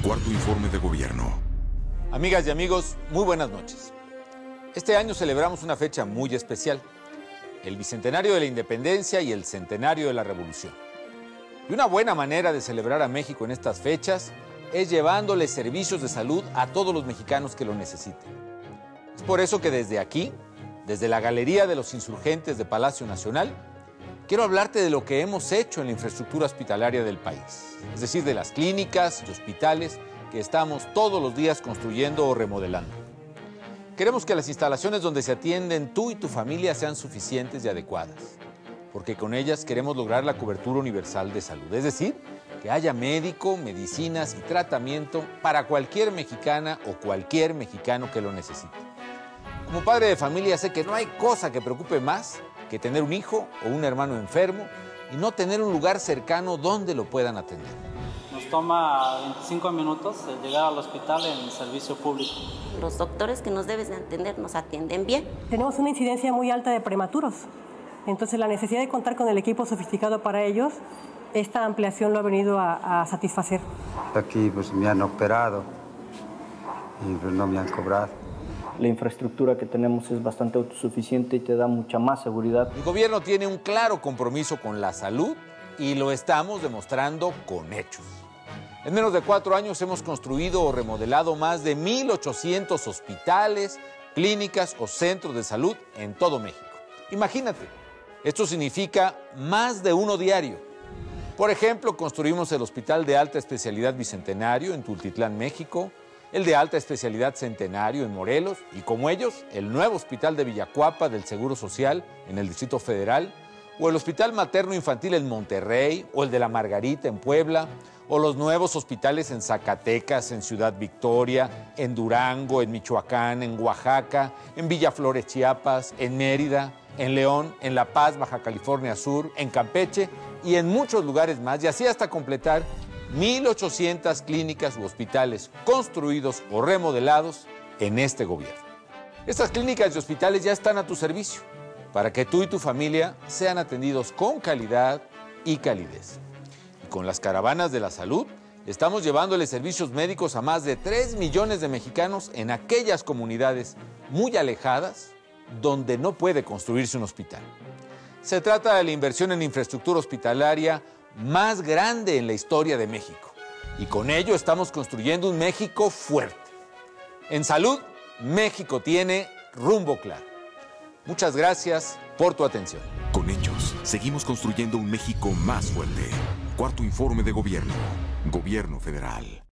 Cuarto informe de gobierno. Amigas y amigos, muy buenas noches. Este año celebramos una fecha muy especial, el bicentenario de la independencia y el centenario de la revolución. Y una buena manera de celebrar a México en estas fechas es llevándole servicios de salud a todos los mexicanos que lo necesiten. Es por eso que desde aquí, desde la Galería de los Insurgentes de Palacio Nacional, quiero hablarte de lo que hemos hecho en la infraestructura hospitalaria del país, es decir, de las clínicas y hospitales que estamos todos los días construyendo o remodelando. Queremos que las instalaciones donde se atienden tú y tu familia sean suficientes y adecuadas, porque con ellas queremos lograr la cobertura universal de salud, es decir, que haya médico, medicinas y tratamiento para cualquier mexicana o cualquier mexicano que lo necesite. Como padre de familia sé que no hay cosa que preocupe más que tener un hijo o un hermano enfermo y no tener un lugar cercano donde lo puedan atender. Nos toma 25 minutos llegar al hospital en servicio público. Los doctores que nos deben de atender nos atienden bien. Tenemos una incidencia muy alta de prematuros, entonces la necesidad de contar con el equipo sofisticado para ellos, esta ampliación lo ha venido a satisfacer. Aquí pues me han operado y pues, no me han cobrado. La infraestructura que tenemos es bastante autosuficiente y te da mucha más seguridad. El gobierno tiene un claro compromiso con la salud y lo estamos demostrando con hechos. En menos de 4 años hemos construido o remodelado más de 1,800 hospitales, clínicas o centros de salud en todo México. Imagínate, esto significa más de uno diario. Por ejemplo, construimos el Hospital de Alta Especialidad Bicentenario en Tultitlán, México, el de Alta Especialidad Centenario en Morelos y, como ellos, el nuevo Hospital de Villacuapa del Seguro Social en el Distrito Federal, o el Hospital Materno Infantil en Monterrey, o el de La Margarita en Puebla, o los nuevos hospitales en Zacatecas, en Ciudad Victoria, en Durango, en Michoacán, en Oaxaca, en Villaflores, Chiapas, en Mérida, en León, en La Paz, Baja California Sur, en Campeche y en muchos lugares más, y así hasta completar 1,800 clínicas u hospitales construidos o remodelados en este gobierno. Estas clínicas y hospitales ya están a tu servicio para que tú y tu familia sean atendidos con calidad y calidez. Y con las caravanas de la salud, estamos llevándole servicios médicos a más de 3 millones de mexicanos en aquellas comunidades muy alejadas donde no puede construirse un hospital. Se trata de la inversión en infraestructura hospitalaria más grande en la historia de México. Y con ello estamos construyendo un México fuerte. En salud, México tiene rumbo claro. Muchas gracias por tu atención. Con hechos, seguimos construyendo un México más fuerte. Cuarto informe de gobierno. Gobierno federal.